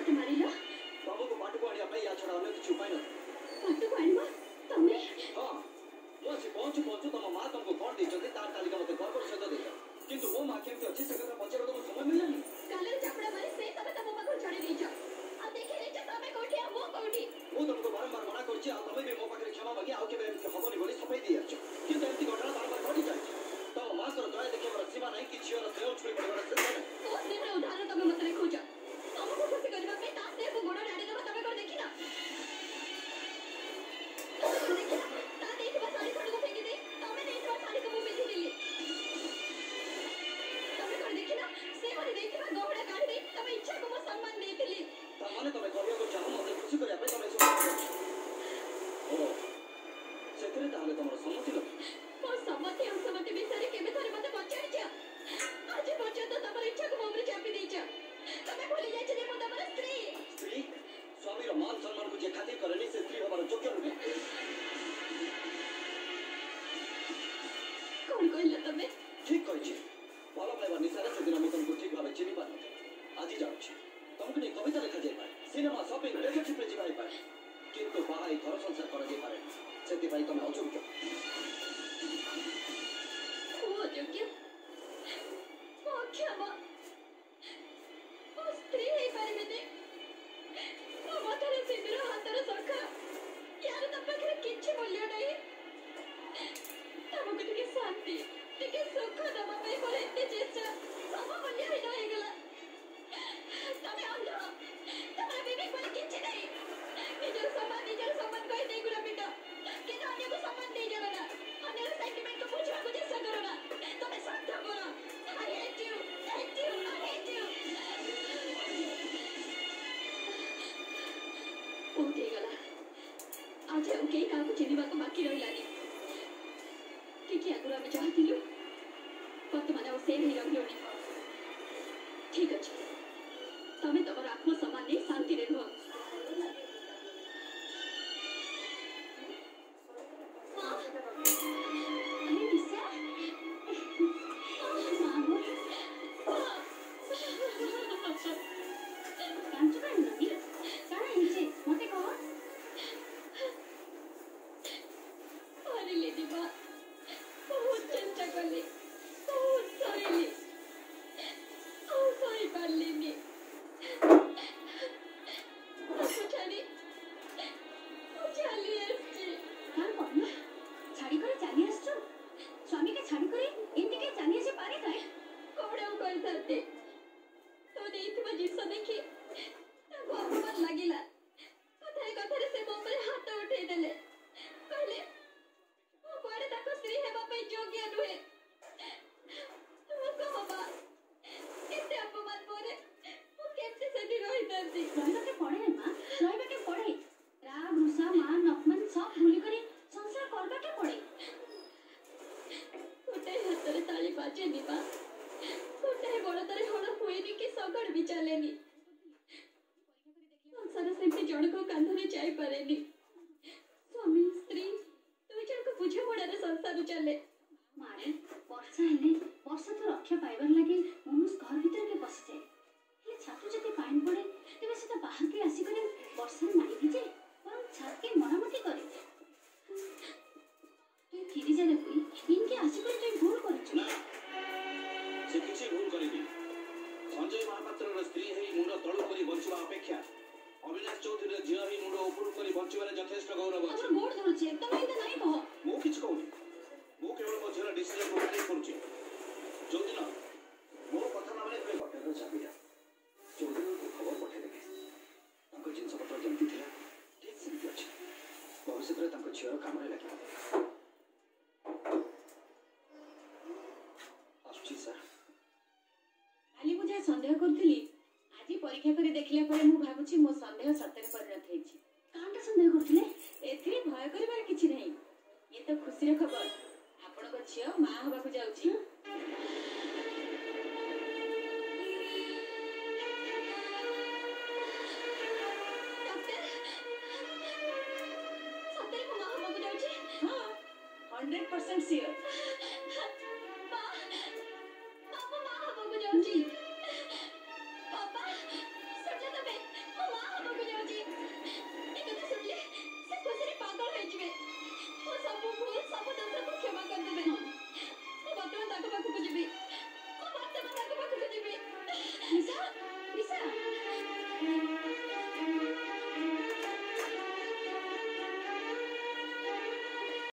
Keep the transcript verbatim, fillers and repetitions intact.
मत मारिलो बाबू को पाटू को आनिया पे या छड़ा अन्य किछ उपाय न पाटू को आनिबो तमे हां मो से पहुंचू पहुंचू तम मां तुमको कोन दे छथि तार तालिका मते घर पर सद दे किंतु वो मां केमती अछि से कथा पछे तो समय मिलनी काले चापड़ा मारी से तमे तम मां को छड़ी देछ आ देखि रे तमे कोठी आ वो कोठी वो तुमको बारंबार मना करछि आ तमे भी मो पाखरे क्षमा मागी आउ केबे हबनी बोली सफाई दे अछि किंतु एंती घटना बारंबार घटी जाय तम मां कर दया देखि मोर सीमा नहीं कि छियर सेव छुई पड़बार से नहीं ओ दिन उदाहरण तमे मत रखुछ तमको खुशी करबा पे ता से को गोड़ डाडी देबा तमे को देखि ना देखि ना ता देखबा साड़ी खंड को फेंकी दे तमे देखबा साड़ी को मुंह में दिली तमे को देखि ना से माने देखबा गोड़ काढी दे तमे इच्छा को सम्मान देतिली ता माने तमे करियो को चाहो मते खुशी करिया पे तमे सब ओ सेतरे ताले तमरो सम्मति लो को सम्मति और सम्मति विषय केबे थरे मते पचाइछ आज पर्यंत तमर इच्छा को मुंह में चापी देछ तमे भूली जाय जे मो तमर स्त्री स्त्री स्वामी रो मान सम्मान को जे खातिर करनी से स्त्री हमार योग्य रुपे कौन कहला तमे ठीक कहछि भलो पाइबा निसारे से दिन हम तुमको ठीक भाबे चिनी पानी आज जाउ छी तुमको ने कविता लिखा जाय पाए सिनेमा शॉपिंग रिलेशनशिप रे जिबाई पाए किंतु बाहरी घर संसार कर जाय पारे सेति पाई तमे अयोग्य ओ अयोग्य ओ क्षमा ओ स्त्री है पारे में ओ माथरे सिंदूर हाथर सखा यार त पाखरे किछि मूल्य नहीं तमको टिके शांति टिके सुख दबा पे बोले एते चेष्टा सब मूल्य ही नहीं गला तमे अंध तमरा विवेक बोले किछि नहीं निजर सम्मान निजर सम्मान कहि दे गुला बेटा के अन्य को सम्मान दे जरा ना अन्य सेंटीमेंट को पूछवा को चेष्टा करो ना तमे शांत करो I hate you hate you I hate you ओ दे गला आज ओके का को चिनिबा को बाकी रहिलानी कि कि आगुरा में चाहतिलु वर्तमान ओ सेम ही रहियोनी ठीक अछि तमे तमर आत्म सम्मान नै शांति रे रहो संदेह करथिली आज परीक्षा करे देखले परे मु भाबुची मो संदेह सत्य परिणत हेछि कांटा संदेह करथिले एथिरे भय करिबार किछि नहीं ये तो खुशी रे खबर आपण को छियो मां होबा को जाउची डॉक्टर सत्य को मां होबा को जाउची हां हंड्रेड परसेंट श्योर